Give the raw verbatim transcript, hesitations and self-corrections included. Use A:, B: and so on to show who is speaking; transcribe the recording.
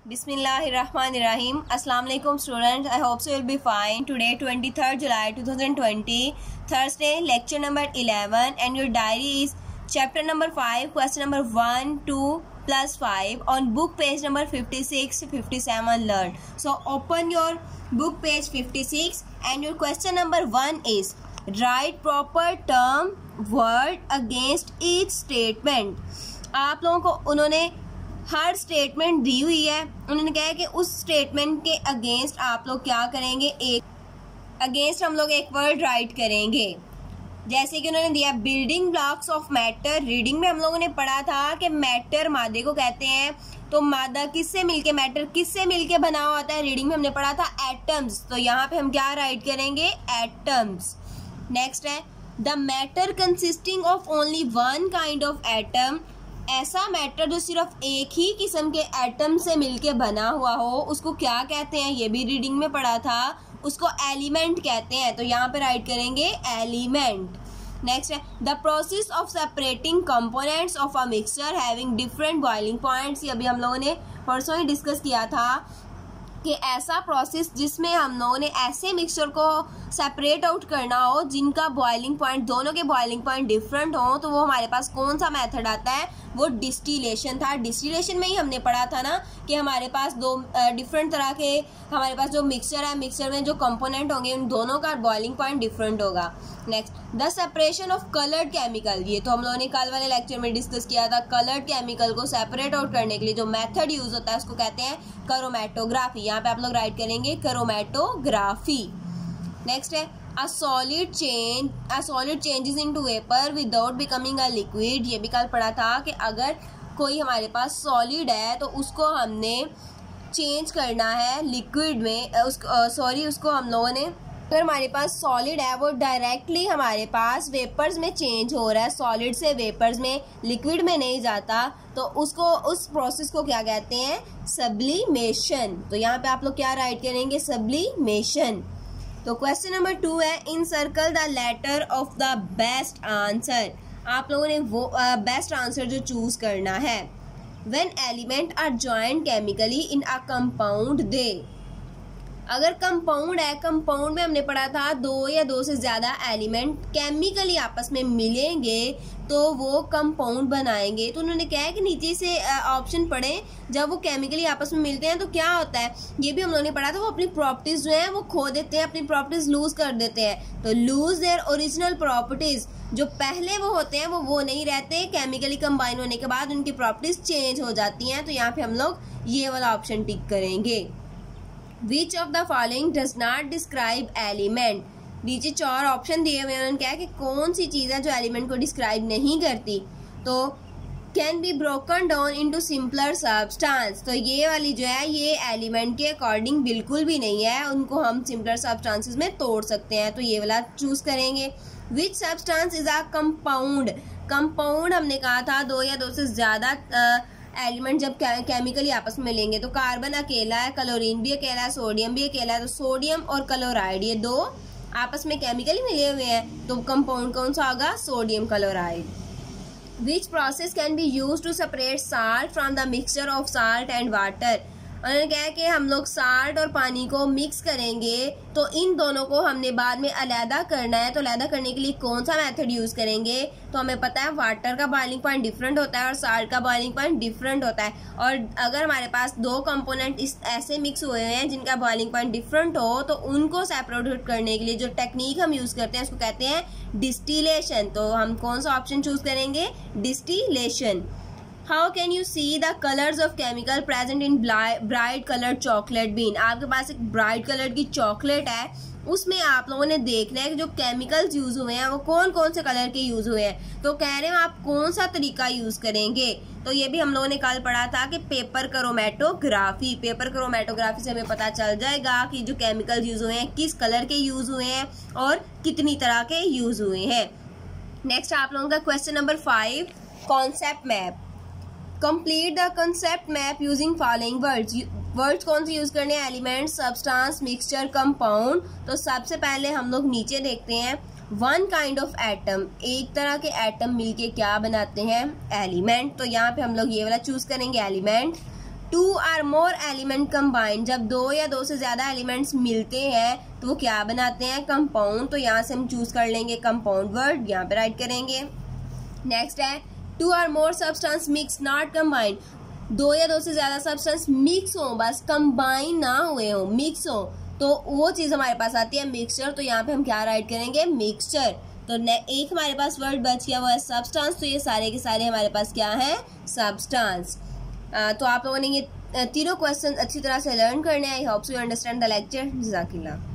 A: Bismillahirrahmanirrahim. Assalamu alaikum students. I hope so you'll be fine. Today twenty-third July twenty twenty, Thursday, lecture number eleven, and your diary is chapter number five, question number one, two plus five on book page number fifty-six, fifty-seven learn. So open your book page fifty-six and your question number one is write proper term word against each statement. आप लोगों को उन्होंने हर statement दी हुई है, उन्होंने कहा है कि उस स्टेटमेंट के अगेंस्ट आप लोग क्या करेंगे, एक अगेंस्ट हम लोग एक वर्ड राइट करेंगे। जैसे कि उन्होंने दिया building blocks of matter. Reading में हम लोगों ने पढ़ा था कि मैटर मादे को कहते हैं, तो मादा किससे मिलके, मैटर किससे मिलके बना हुआ होता है। रीडिंग में हमने पढ़ा था एटम्स, तो यहाँ पे हम क्या राइट करेंगे, एटम्स। नेक्स्ट है the matter consisting of only one kind of atom. ऐसा मैटर जो सिर्फ एक ही किस्म के एटम से मिलके बना हुआ हो उसको क्या कहते हैं, ये भी रीडिंग में पढ़ा था, उसको एलिमेंट कहते हैं। तो यहाँ पे राइट करेंगे एलिमेंट। नेक्स्ट है the process of separating components of a mixture having different boiling points. ये अभी हम लोगों ने परसों ही डिस्कस किया था कि ऐसा प्रोसेस जिसमें हम लोगों ने ऐसे मिक्सचर को सेपरेट आउट करना हो जिनका बॉइलिंग पॉइंट, दोनों के बॉइलिंग पॉइंट डिफरेंट हो, तो वो हमारे पास कौन सा मेथड आता है, वो डिस्टिलेशन था। डिस्टिलेशन में ही हमने पढ़ा था ना कि हमारे पास दो डिफरेंट तरह के, हमारे पास जो मिक्सचर है, मिक्सचर में जो कंपोनेंट होंगे उन दोनों का बॉइलिंग पॉइंट डिफरेंट होगा। Next the separation of coloured chemical. ये तो हम लोगों ने कल वाले लेक्चर में डिस्कस किया था। कलर्ड केमिकल को सेपरेट आउट करने के लिए जो मेथड यूज होता है उसको कहते हैं क्रोमैटोग्राफी। यहाँ पे आप लोग राइट करेंगे क्रोमैटोग्राफी। नेक्स्ट है a solid change a solid changes into vapor without becoming a liquid। ये भी कल पढ़ा था कि अगर कोई हमारे पास सॉलिड है तो उसको हमने चेंज करना है लिक्विड में, उसको सॉरी उसको हम लोगों ने, अगर हमारे पास सॉलिड है वो डायरेक्टली हमारे पास वेपर्स में चेंज हो रहा है, सॉलिड से वेपर्स में, लिक्विड में नहीं जाता, तो उसको, उस प्रोसेस को क्या कहते हैं, सब्लिमेशन। तो यहाँ पे आप लोग क्या राइट करेंगे, सब्लिमेशन। तो क्वेश्चन नंबर टू है in circle the letter of the best answer. आप लोगों ने वो बेस्ट uh, आंसर जो चूज करना है। When element are joint chemically in a compound they. अगर कंपाउंड है, कंपाउंड में हमने पढ़ा था दो या दो से ज्यादा एलिमेंट केमिकली आपस में मिलेंगे तो वो कंपाउंड बनाएंगे। तो उन्होंने कहा है कि नीचे से ऑप्शन पढ़े, जब वो केमिकली आपस में मिलते हैं तो क्या होता है, ये भी हम लोगों ने पढ़ा था, वो अपनी प्रॉपर्टीज जो है वो खो देते हैं, अपनी प्रॉपर्टीज लूज कर देते हैं। तो लूज देयर ओरिजिनल प्रॉपर्टीज, जो पहले वो होते हैं वो वो नहीं रहते, केमिकली कंबाइन होने के बाद उनकी प्रॉपर्टीज चेंज हो जाती हैं। तो यहाँ पे हम लोग ये वाला ऑप्शन टिक करेंगे। Which of the following does not describe element। नीचे चार ऑप्शन दिए हुए हैं, उन्होंने कहा कि कौन सी चीज़ है जो एलिमेंट को डिस्क्राइब नहीं करती। तो can be broken down into simpler substance. तो ये वाली जो है ये एलिमेंट के अकॉर्डिंग बिल्कुल भी नहीं है, उनको हम सिंपलर सब्सटेंसेस में तोड़ सकते हैं, तो ये वाला चूज करेंगे। Which substance is a compound. Compound हमने कहा था दो या दो से ज्यादा एलिमेंट जब केमिकली आपस में मिलेंगे, तो कार्बन अकेला है, क्लोरीन भी अकेला है, सोडियम भी अकेला है, तो सोडियम और क्लोराइड ये दो आपस में केमिकली मिले हुए हैं, तो कंपाउंड कौन सा होगा, sodium chloride. Which process can be use to separate salt from the mixture of salt and water. उन्होंने कहा कि हम लोग साल्ट और पानी को मिक्स करेंगे तो इन दोनों को हमने बाद में अलहदा करना है, तो अलहदा करने के लिए कौन सा मेथड यूज करेंगे। तो हमें पता है वाटर का बॉइलिंग पॉइंट डिफरेंट होता है और साल्ट का बॉइलिंग पॉइंट डिफरेंट होता है, और अगर हमारे पास दो कंपोनेंट इस ऐसे मिक्स हुए हैं जिनका बॉइलिंग पॉइंट डिफरेंट हो तो उनको सेपरेट करने के लिए जो टेक्निक हम यूज करते हैं उसको कहते हैं डिस्टिलेशन। तो हम कौन सा ऑप्शन चूज करेंगे, distillation. How can you see the colours of chemical present in bright coloured chocolate bean. आपके पास एक ब्राइट कलर की चॉकलेट है, उसमें आप लोगों ने देखना है कि जो केमिकल्स यूज हुए हैं वो कौन कौन से कलर के यूज हुए हैं। तो कह रहे हैं आप कौन सा तरीका यूज करेंगे, तो ये भी हम लोगों ने कल पढ़ा था कि पेपर क्रोमैटोग्राफी। पेपर क्रोमैटोग्राफी से हमें पता चल जाएगा कि जो केमिकल्स यूज हुए हैं किस कलर के यूज हुए हैं और कितनी तरह के यूज हुए हैं। नेक्स्ट आप लोगों का question number five, concept map. Complete the concept map using following words. Words कौन से यूज करने हैं, एलिमेंट, सब्सटेंस, मिक्सचर, कंपाउंड। तो सबसे पहले हम लोग नीचे देखते हैं वन काइंड ऑफ एटम, एक तरह के एटम मिलके क्या बनाते हैं, एलिमेंट। तो यहाँ पे हम लोग ये वाला चूज करेंगे element. Two or more element combined, जब दो या दो से ज्यादा एलिमेंट्स मिलते हैं तो वो क्या बनाते हैं, कंपाउंड। तो यहाँ से हम चूज कर लेंगे कंपाउंड वर्ड, यहाँ पे राइट करेंगे। नेक्स्ट है two or more substance mix not combined, दो या दो से ज्यादा सब्सटेंस मिक्स हो, बस कंबाइन ना हुए हो, मिक्स हो, तो वो चीज हमारे पास आती है मिक्सचर। तो यहाँ पे हम क्या राइट करेंगे, मिक्सचर। तो एक हमारे पास वर्ड बच गया वो है सब्सटेंस, तो ये सारे के सारे हमारे पास क्या है, सब्सटेंस। तो आप लोगों ने ये तीनों क्वेश्चन अच्छी तरह से लर्न करने हैं। I hope so you understand the lecture. जज़ाकिल्लाह।